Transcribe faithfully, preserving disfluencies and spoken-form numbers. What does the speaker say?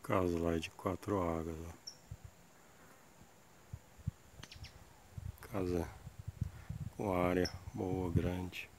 Casa lá de quatro águas, ó. Casa com área boa, grande.